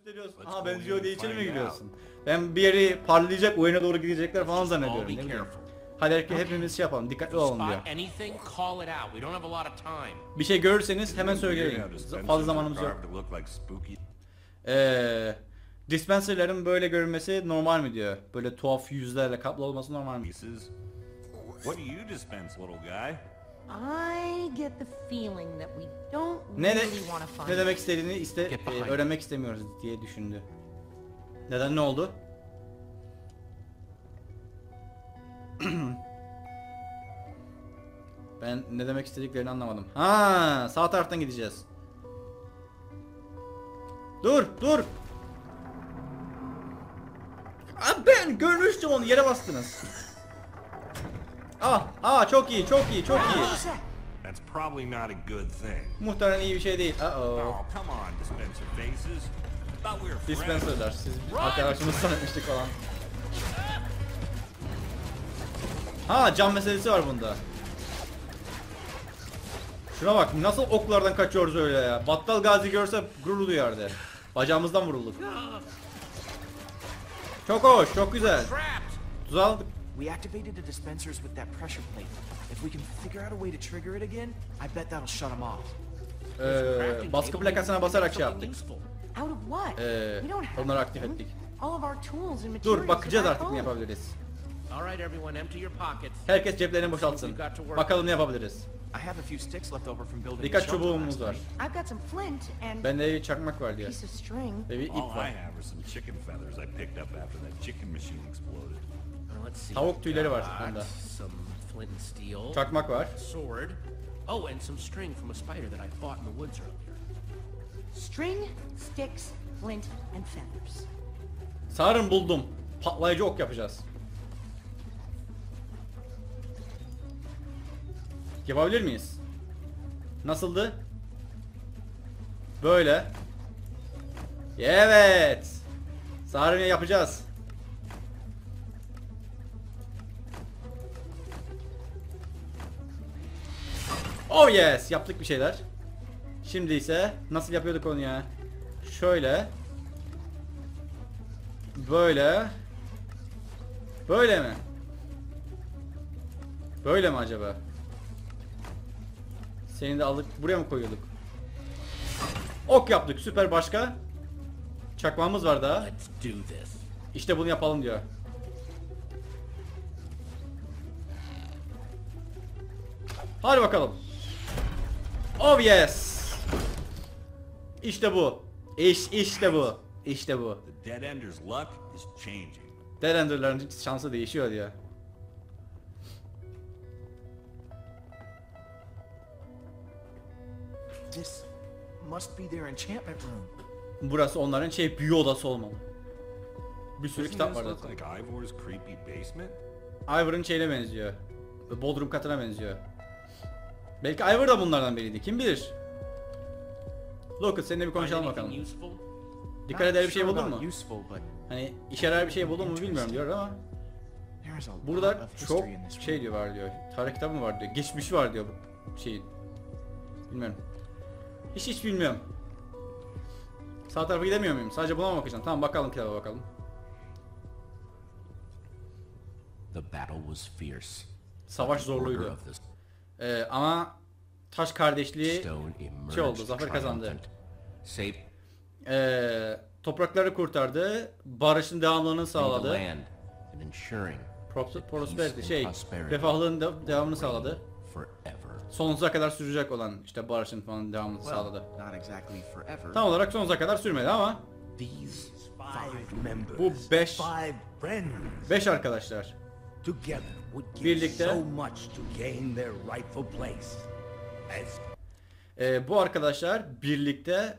gösteriyorsun. Aha benziyor diye içeri mi giriyorsun? Ben bir yeri parlayacak, oyuna doğru gidecekler falan zannediyorum. Ne bileyim. Hadi hepimiz şey yapalım, dikkatli olalım diyor. Bir şey görürseniz hemen söyleyin. Fazla zamanımız yok. Dispenserlerin böyle görünmesi normal mi diyor? Böyle tuhaf yüzlerle kaplı olması normal mi? What do you dispense, little guy? I get the feeling that we don't Ne really want to find. ne demek istediğini öğrenmek istemiyoruz diye düşündü. Neden, ne oldu? Ben ne demek istediklerini anlamadım. Ha, sağ taraftan gideceğiz. Dur, dur. Aa, ben görmüştüm onu, yere bastınız. Çok iyi, çok iyi, çok iyi. That's probably not a good thing. Muhtemelen iyi bir şey değil. Oh, come on, dispenser faces. Thought we were friends. Dispenser'lar, siz arkadaşımız sanmıştık falan. Ha, can meselesi var bunda. Şuna bak, nasıl oklardan kaçıyoruz öyle ya. Battal Gazi görse gurur duyardı. Bacağımızdan vurulduk. Çok hoş, çok güzel. Tuzağa aldık. We activated the dispensers with that pressure plate. If we can figure out a way to trigger it again, I bet that'll shut them off. Baskı plakasına basarak şey yaptık. Out of what? We don't have Onları aktif them. ettik. All of our tools and materials Dur, bakacağız are back artık ne home. yapabiliriz. All right, everyone, empty your pockets. Herkes ceplerini boşaltsın. Bakalım ne yapabiliriz. I have a few sticks left over from building the Birkaç shelter çubuğumuz last var. night. I've got some flint and Bende bir çakmak var a diyor. piece of string. Ve bir ip All I var. have are some chicken feathers I picked up after that chicken machine exploded. Let's see. Tavuk tüyleri var Got bunda. some flint and steel. Çakmak var. Sword. Oh, and some string from a spider that I fought in the woods earlier. String, sticks, flint and feathers. Sanırım buldum. Patlayıcı ok yapacağız. Yapabilir miyiz? Nasıldı? Böyle. Evet. Sanırım yapacağız. Oh yes, yaptık bir şeyler. Şimdi ise nasıl yapıyorduk onu ya? Şöyle. Böyle. Böyle mi? Böyle mi acaba? Seni de aldık. Buraya mı koyuyorduk? Ok yaptık. Süper, başka? Çakmağımız var daha. Let's do this. İşte bunu yapalım diyor. Hadi bakalım. Oh yes. İşte bu. İşte bu. İşte bu. The Dead Ender's luck is changing. Dead Ender'ların şansı değişiyor diyor. This must be their enchantment room. Burası onların büyü odası olmalı. Bir sürü Doesn't kitap this var look zaten. like Ivor's creepy basement? Ivor'ın şeyine benziyor. Bodrum katına benziyor. Belki Ivor da bunlardan biriydi. Kim bilir? Lucas, seninle bir konuşalım Find bakalım. anything useful? Dikkat eder bir şey Not buldun sure mu? about useful, but Hani işe yarar bir şey buldun mu bilmiyorum diyor ama there's a lot burada of çok history in this room. diyor var diyor. Tarih kitabı mı var diyor. Geçmişi var diyor bu şeyin. Bilmiyorum. Hiç bilmiyorum. Sağ tarafa gidemiyor muyum? Sadece buna mı bakacağım? Tamam, bakalım kitaba bakalım. The battle was fierce. Savaş zorluydu. Ama taş kardeşliği şey oldu, zafer kazandı. Toprakları kurtardı, barışın devamlılığını sağladı. Prosperity refahlığın devamını sağladı. Sonsuza kadar sürecek olan işte barışın falan devamını sağladı. Not exactly forever. Tam olarak sonsuza kadar sürmedi ama These Five members. bu Five friends. 5 arkadaşlar. Together would give Birlikte. so much to gain their rightful place. As Bu arkadaşlar birlikte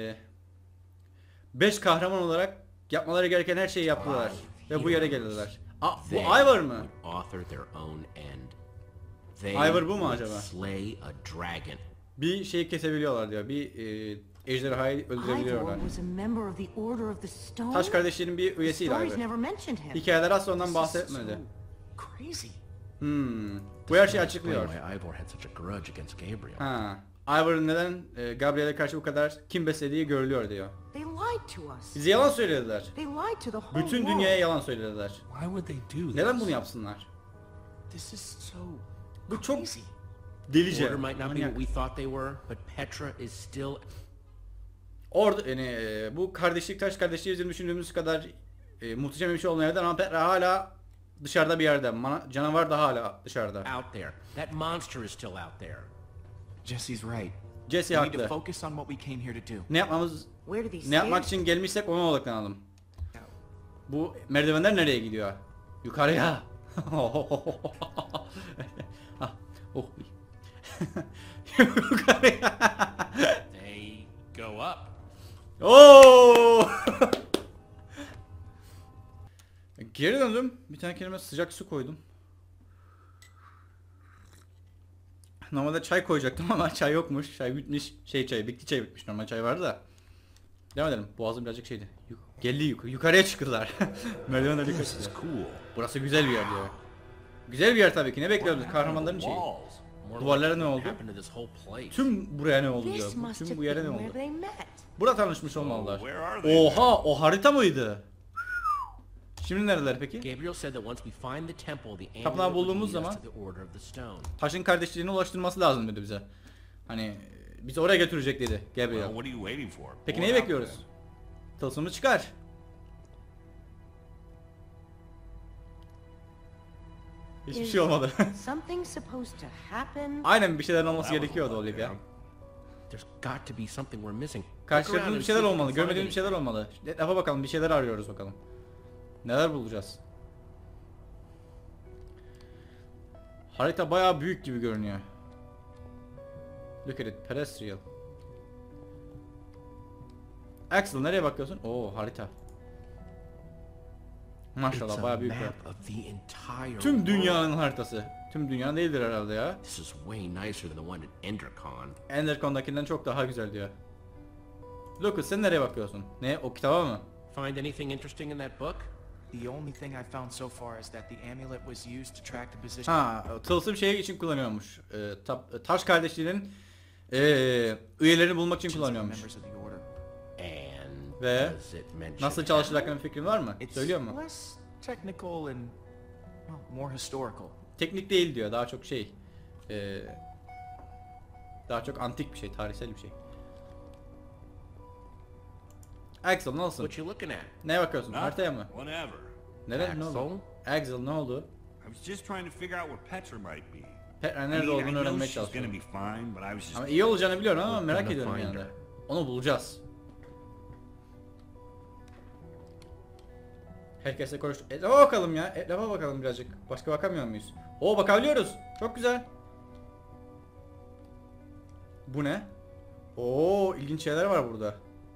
5 kahraman olarak yapmaları gereken her şeyi yaptılar ve bu yere geldiler. Bu Ivor mı? Ivor bu mu acaba? Bir şeyi kesebiliyorlar diyor. Bir ejderhayı Ivor öldürebiliyorlar. was a member of the Order of the Stone. Taş kardeşlerin bir üyesiydi Stories Ivor. never mentioned him. Hikayeler asla ondan This is bahsetmedi. so crazy. Bu her şeyi açıklıyor. Why Ivor had such a grudge against Gabriel. Ha. Ivor'ın neden Gabriel'e karşı bu kadar kim beslediği görülüyor diyor. They lied to us. Bize yalan söylediler. They lied to the whole Bütün world. dünyaya yalan söylediler. Why would they do this? Neden bunu yapsınlar? This is so Bu çok crazy. delice. Order might not be manyak. what we thought they were, but Petra is still Orada yani bu kardeşlik taş kardeşliği bizim düşündüğümüz kadar muhteşem bir şey olmayan yerden ama Petra hala dışarıda bir yerde. Canavar da hala dışarıda. out there. That monster is still out there. Jesse's right. Jesse We need to haklı. focus on what we came here to do. Where do these Ne yapmak stairs? için gelmişsek ona odaklanalım. Bu merdivenler nereye gidiyor? Yukarıya. Ah, oh. Yukarıya. They go up. Oo! Geri döndüm. Bir tane kelime sıcak su koydum. Normalde çay koyacaktım ama çay yokmuş. Çay bitmiş. Bitki çay bitmiş. Normal çay vardı da. Devam edelim. Boğazım birazcık şeydi. Geldi yukarıya çıktılar. Merdivenler yukarı This is çıktı. cool. Burası güzel bir yer diyor. Güzel bir yer tabii ki. Ne bekliyoruz? Kahramanların şeyi. Walls. More Duvarlara like ne what oldu? happened to this whole place. Tüm buraya ne oldu diyor. This must Tüm have bu yere been ne where oldu? they met. Burada tanışmış olmalılar. where are they? Oha, o harita mıydı? Şimdi neredeler peki? Gabriel said that once we find the temple, the Tapınağı amulet will bulduğumuz lead us zaman- to the Order of the Stone. Taşın kardeşliğine ulaştırması lazım dedi bize. Hani bizi oraya götürecek dedi Well, Gabriel. what are you waiting for? Peki Pull neyi it out bekliyoruz? there. Tılsımı çıkar. Hiçbir Is şey olmadı. something supposed to happen? Aynen bir şeyler olması That was a gerekiyordu letdown. Olivia. There's got to be something we're missing. Look around Karşılaştığımız and bir see şeyler if we can olmalı. find Görmediğimiz bir şeyler anything. olmalı. Etrafa bakalım, bir şeyler arıyoruz bakalım. Neler bulacağız? Harita bayağı büyük gibi görünüyor. Look at it, pedestrian. Axel nereye bakıyorsun? Oo, harita. Maşallah It's a bayağı büyük bir map harita. of the entire Tüm world. dünyanın haritası. Tüm dünya değildir herhalde ya. This is way nicer than the one at Endercon. Endercon'dakinden çok daha güzel diyor. Lucas sen nereye bakıyorsun? Ne, o kitaba mı? Find anything interesting in that book? The only thing I found so far is that the amulet was used to track the position. Ha, tılsım şey için kullanıyormuş. Taş kardeşliğinin üyelerini bulmak için kullanıyormuş. Members of the order. And Ve does it mention nasıl çalıştığı hakkında bir fikrin var mı? It's Söylüyor mu? less technical and more historical. Teknik değil diyor. Daha çok şey. Daha çok antik bir şey, tarihsel bir şey. Axel nasılsın? What you looking at? Neye bakıyorsun? Nothing, Haritaya mı? Whatever. Neden? Ne oldu? Axel ne oldu? I was just trying to figure out where Petra might be. Petra I nerede mean, I olduğunu know öğrenmeye she's gonna çalışıyorum. be fine, but I was just Ama iyi olacağını biliyorum ama merak gonna ediyorum find yani. her. Onu bulacağız. Herkesle konuş. Etrafa bakalım ya. Etrafa bakalım birazcık. Başka bakamıyor muyuz? Oo, bakabiliyoruz. Çok güzel. Bu ne? Oo, ilginç şeyler var burada.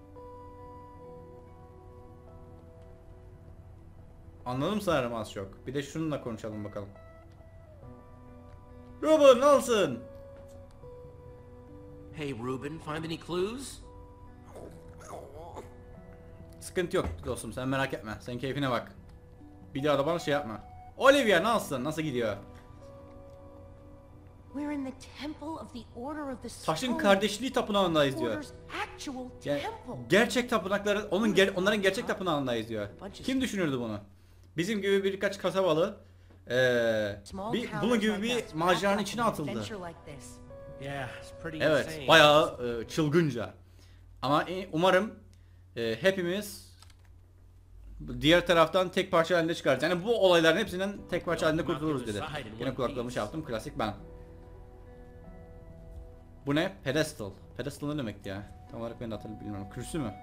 Anladım sanırım az çok. Bir de şununla konuşalım bakalım. Ruben nasılsın? Hey Ruben, find any clues? Sıkıntı yok dostum, sen merak etme. Sen keyfine bak. Bir daha da bana şey yapma. Olivia nasılsın? Nasıl gidiyor? We're in the temple of the Order of the Taşın Stone. kardeşliği tapınağındayız diyor. Order's actual Yani temple. gerçek tapınakları, onların gerçek tapınağındayız diyor. Kim düşünürdü bunu? Bizim gibi birkaç kasabalı Small bunun towers gibi like bir us maceranın wrapped up içine in atıldı. adventure like this. Yeah, it's pretty Evet, insane. bayağı çılgınca. Ama umarım hepimiz diğer taraftan tek parça halinde çıkarız. Yani bu olayların hepsinden tek parça halinde kurtuluruz dedi. Yine kulaklığımı şey yaptım, klasik ben. Bu ne? Pedestal. Pedestal ne demekti ya? Tam olarak ben de hatırlamıyorum. Kürsü mü?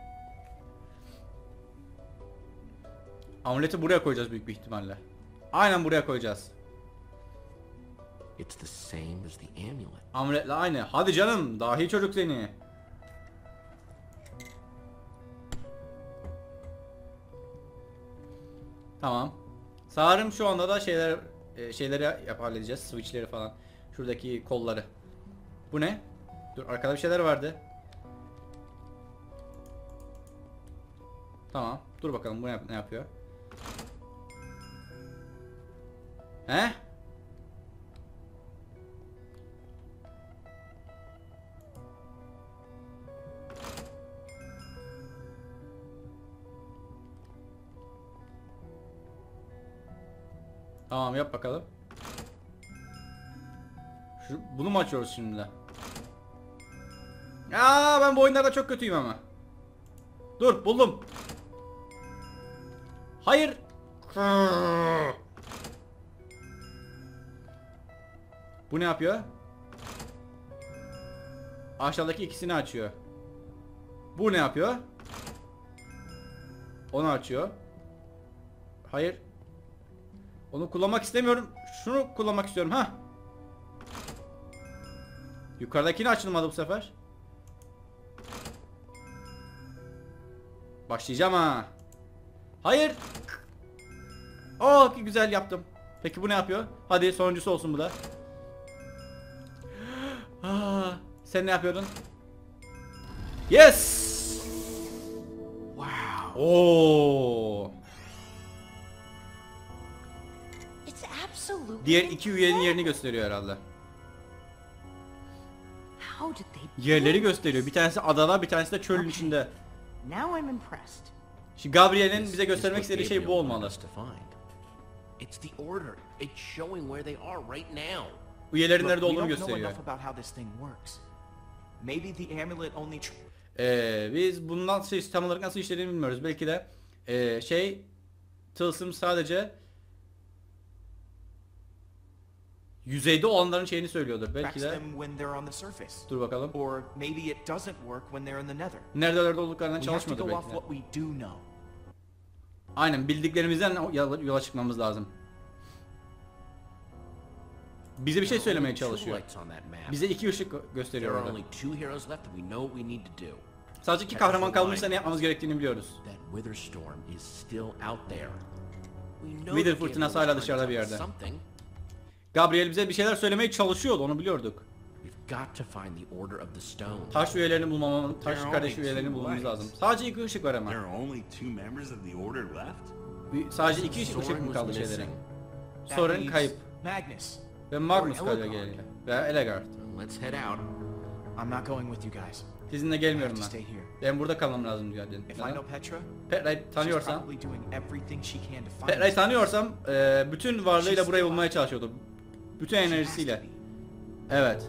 Amuleti buraya koyacağız büyük bir ihtimalle. Aynen buraya koyacağız. It's the same as the amulet. Amuletle aynı. Hadi canım, dahi çocuk seni. Tamam. Sanırım şu anda da şeyleri halledeceğiz. Switchleri falan. Şuradaki kolları. Bu ne? Dur, arkada bir şeyler vardı. Tamam. Dur bakalım bu ne yapıyor? Tamam yap bakalım. Bunu mu açıyoruz şimdi de? Aa, ben bu oyunlarda çok kötüyüm ama. Dur, buldum. Hayır. Bu ne yapıyor? Aşağıdaki ikisini açıyor. Bu ne yapıyor? Onu açıyor. Hayır. Onu kullanmak istemiyorum. Şunu kullanmak istiyorum. Ha. Yukarıdakini açılmadı bu sefer. Başlayacağım ha. Hayır. Oh, güzel yaptım. Peki bu ne yapıyor? Hadi sonuncusu olsun bu da. Sen ne yapıyordun? Yes. Wow. Oo. It's absolutely Diğer iki üyenin incredible. yerini gösteriyor herhalde. How did they Yerleri do gösteriyor. Bir tanesi adada, bir tanesi de çölün içinde. this? Now I'm impressed. Şimdi Gabriel'in This bize is göstermek what istediği şey bu Gabriel wanted olmalı. us to find. It's the order. It's showing where they are right now. Üyelerin Look, nerede we olduğunu don't know gösteriyor. enough about how this thing works. Maybe the amulet only Biz bundan tam olarak nasıl işlediğini bilmiyoruz. Belki de tılsım sadece yüzeyde olanların şeyini söylüyordur. Belki tracks de. them when they're on the surface. Dur bakalım. Or maybe it doesn't work when they're in the nether. Nerelerde olduklarından We have to çalışmadı go off belki de. what we do know. Aynen, bildiklerimizden yola çıkmamız lazım. Bize bir şey söylemeye Two çalışıyor. lights on that map. Bize iki ışık There gösteriyor are orada. only 2 heroes left that we know what we need to do. Sadece iki kahraman kalmışsa ne yapmamız gerektiğini biliyoruz. That Witherstorm is still out there. We know Wither that fırtınası Gabriel hala was trying to dışarıda bir tell us yerde. something. Gabriel bize bir şeyler söylemeye çalışıyordu, onu biliyorduk. We've got to find the order of the stone. Taş üyelerini bulmamız, taş There are kardeş only üyelerini two bulmamız lights. lazım. Sadece iki ışık var ama. There are only 2 members of the Order left? Sadece iki ışık Soren mı was kaldı missing. şeylerin? That Soren leaves kayıp. Magnus. Ve Magnus Or kalıyor Ellegaard. geriye. Ve Ellegaard. Let's head out. I'm not going with you guys. Sizinle I have gelmiyorum to ben. stay here. Ben burada kalmam lazım diyor. If I know Petra, Petra'yı she's tanıyorsam, probably doing everything she can to find Petra'yı us. tanıyorsam bütün varlığıyla burayı bulmaya çalışıyordu. Bütün She has to enerjisiyle. be. Evet.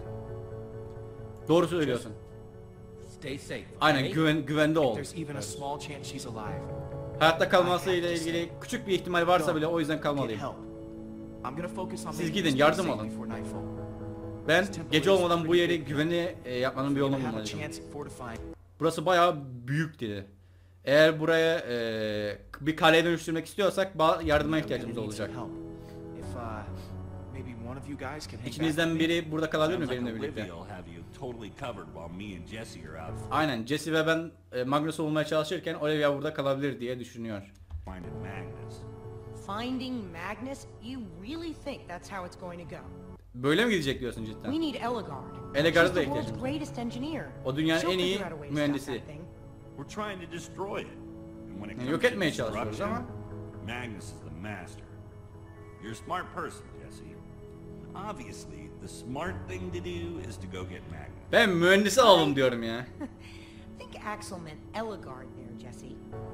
Doğru söylüyorsun. Stay safe. Aynen, okay? güvende ol. There's even a small chance she's alive. Hayatta kalması ile ilgili küçük bir ihtimal varsa bile o yüzden Get kalmalıyım. help. I'm gonna focus on Siz making gidin, this yardım place alın. safe before nightfall. Ben gece olmadan bu yeri güvenli yapmanın bir We're yolunu gonna have a bulmalıyım. chance at fortifying. Burası bayağı büyük dedi. Eğer buraya bir kaleye dönüştürmek istiyorsak yardıma We're gonna ihtiyacımız need some olacak. help. If maybe one of you guys can hang back İçinizden with me. biri burada kalabilir mi Sounds like benimle birlikte? Olivia will have you totally covered while me and Jesse are out Aynen, Jesse ve ben Magnus'u bulmaya çalışırken Olivia burada kalabilir diye düşünüyor. finding Magnus. Finding Magnus? You really think that's how it's going to go? Böyle mi gidecek diyorsun We cidden? need Ellegaard. Ellegaard'a She's da the world's ihtiyacımız var. greatest engineer. O dünyanın She'll en iyi figure out a way to stop mühendisi. that thing. We're trying to destroy it. And when it Yani comes yok to etmeye çalışıyoruz destruction, ama Magnus is the master. You're a smart person, Jesse. Obviously, the smart thing to do is to go get Magnus. ben mühendisi alalım diyorum ya. I think Axel meant Ellegaard there, Jesse.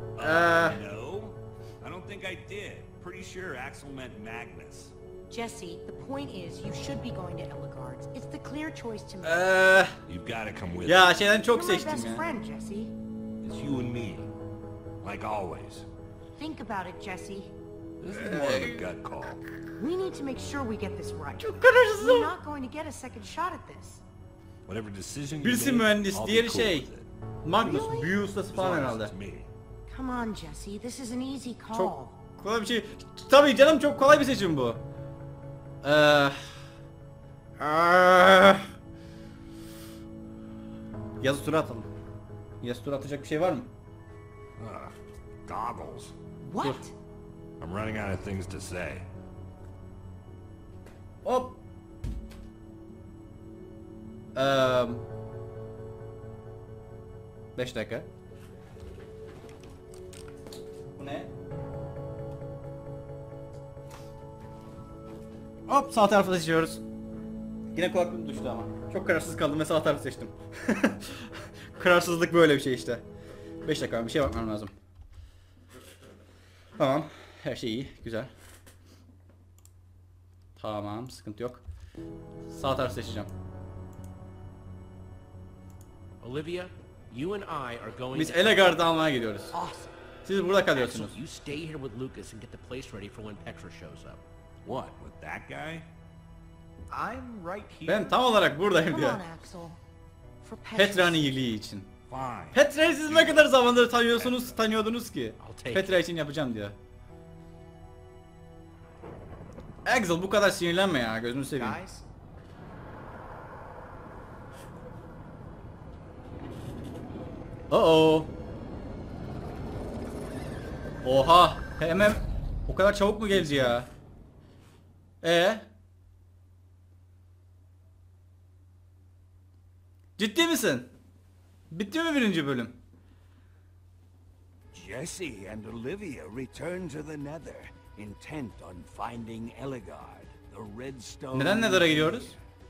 No, I don't think I did. Pretty sure Axel meant Magnus. Jesse, the point is you should be going to Ellegaard's. It's the clear choice to make. You've got to come with Ya me. şeyden çok You're my seçtim best ya. friend, Jesse. It's you and me, like always. Think about it, Jesse. This is more of a gut call. We need to make sure we get this right. Çok kararsızım. We're not going to get a second shot at this. Whatever decision you Birisi make, mühendis, I'll be diğeri cool şey. with it. Magnus, Really? büyü ustası As falan long as herhalde. it's me. Come on, Jesse. This is an easy call. Çok kolay bir şey. Tabii canım, çok kolay bir seçim bu. Yazı tura atalım. Yazı tura atacak bir şey var mı? Goggles. What? I'm running out of things to say. Hop. 5 dakika. Bu ne? Hop, sağ tarafı seçiyoruz. Yine kulaklığım düştü ama. Çok kararsız kaldım ve sağ tarafı seçtim. Kararsızlık böyle bir şey işte. 5 dakika, bir şeye bakmam lazım. Tamam. Her şey iyi, güzel. Tamam, sıkıntı yok. Sağ tarafı seçeceğim. Olivia, you and I are going Biz to... Elegard'ı almaya gidiyoruz. Awesome. Siz burada kalıyorsunuz. Axel, you stay here with Lucas and get the place ready for when Petra shows up. What, with that guy? I'm right here. Ben tam olarak buradayım Come diyor. on, Axel. For Petra'nın sake. iyiliği için. Fine. Petra'yı siz ne kadar zamandır tanıyordunuz ki? I'll take Petra için yapacağım diyor. Axel bu kadar sinirlenme ya, gözünü seveyim. Guys, Oo. Oha, hemen o kadar çabuk mu geldi ya? Ciddi misin? Bitti mi birinci bölüm? Jesse and Olivia return to the Nether, intent on finding Eligard, the Redstone. Neden Nether'a gidiyoruz?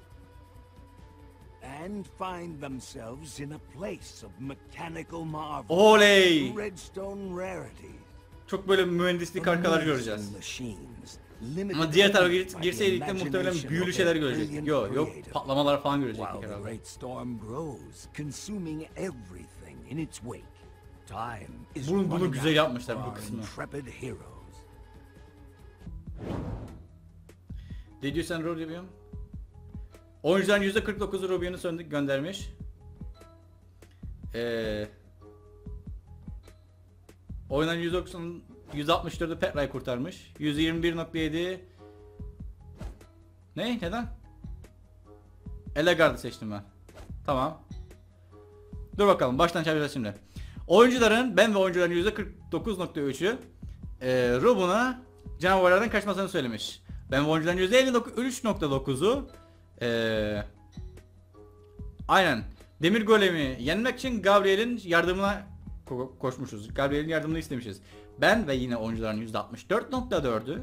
And find themselves in a place of mechanical marvel. Oley! Redstone rarities. Çok böyle mühendislik arkalar göreceğiz. Machines, Ama diğer tarafa limited by the girseydik de muhtemelen imagination büyülü of şeyler their görecektik. brilliant Yok creator. patlamalar falan While görecektik the herhalde. great storm grows, consuming everything in its wake. Time is Bunu running güzel out yapmışlar for bu our kısmı. intrepid heroes. Did you send Rubium? Oyuncuların %49'u Rubium'u göndermiş. Oyunların %64'ü Petra'yı kurtarmış. %21.7 ne? Neden? Elegard'ı seçtim ben. Tamam. Dur bakalım, baştan çevireceğiz şimdi. Oyuncuların, ben ve oyuncuların %49.3'ü Rubun'a canavarlardan kaçmasını söylemiş. Ben ve oyuncuların %53.9'u aynen Demir Golem'i yenmek için Gabriel'in yardımına koşmuşuz. Gabriel'in yardımını istemişiz. Ben ve yine oyuncuların %64.4'ü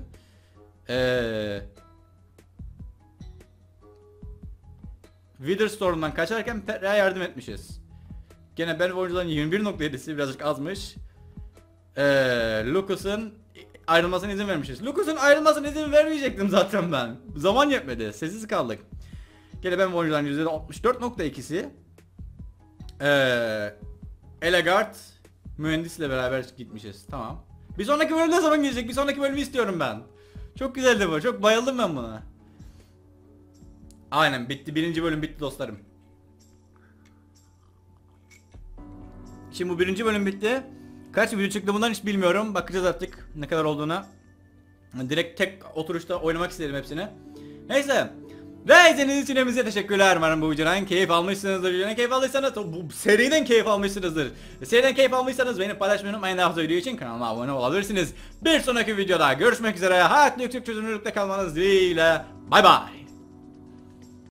Witherstorm'dan kaçarken Petra'ya yardım etmişiz. Gene ben ve oyuncuların 21.7'si birazcık azmış. Lucas'ın ayrılmasına izin vermişiz. Lucas'ın ayrılmasına izin vermeyecektim zaten ben. Zaman yetmedi. Sessiz kaldık. Gene ben ve oyuncuların %64.2'si Eligard mühendisle beraber gitmişiz. Tamam. Bir sonraki bölüm ne zaman gelecek? Bir sonraki bölümü istiyorum ben. Çok güzeldi bu. Çok bayıldım ben buna. Aynen bitti. Birinci bölüm bitti dostlarım. Şimdi bu birinci bölüm bitti. Kaç video çıktı bundan hiç bilmiyorum. Bakacağız artık ne kadar olduğuna. Direkt tek oturuşta oynamak istedim hepsini. Neyse. Ve izlediğiniz için hepinize teşekkürler. Umarım bu videodan keyif almışsınızdır. Videodan keyif aldıysanız, bu seriden keyif almışsınızdır. Seriden keyif almışsanız beni paylaşmayı unutmayın. Daha fazla video için kanalıma abone olabilirsiniz. Bir sonraki videoda görüşmek üzere. Hayatlı yüksek çözünürlükte kalmanız dileğiyle. Bay bay.